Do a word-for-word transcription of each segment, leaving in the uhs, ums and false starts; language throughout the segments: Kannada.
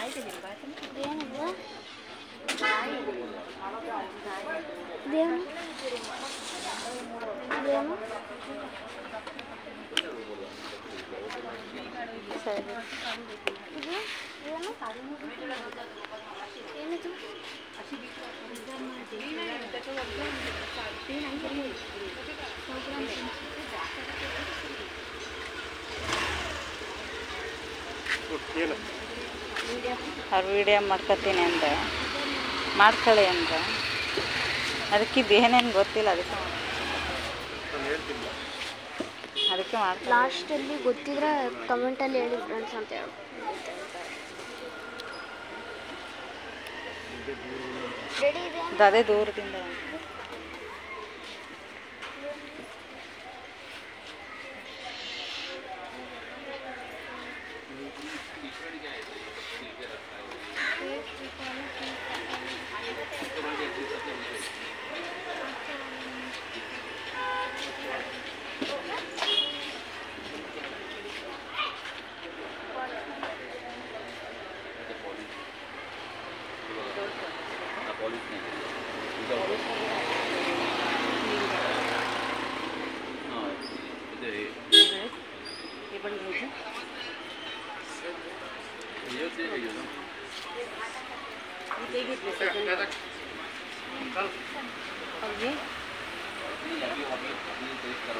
ಇದೇನಿದು ಇದೇನು ಇದೇನು ಸರಿ ಇದು ಏನು ಏನಿದು ಅವ್ರು ವಿಡಿಯೋ ಮಾಡ್ಕೊತೀನಿ ಅಂದರೆ ಮಾಡ್ಕೊಳ್ಳಿ ಅಂದರೆ ಅದಕ್ಕಿದ್ದು ಏನೇನು ಗೊತ್ತಿಲ್ಲ ಅದಕ್ಕೆ ಅದಕ್ಕೆ ಮಾಡ್ತೀನಿ. ಲಾಸ್ಟಲ್ಲಿ ಗೊತ್ತಿದ್ರೆ ಕಮೆಂಟಲ್ಲಿ ಹೇಳಿ ಫ್ರೆಂಡ್ಸ್ ಅಂತ ಹೇಳಿ. ರೆಡಿ ಇದೆ ಅದೇ ದೂರದಿಂದ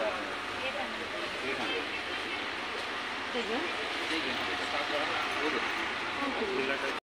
ठीक है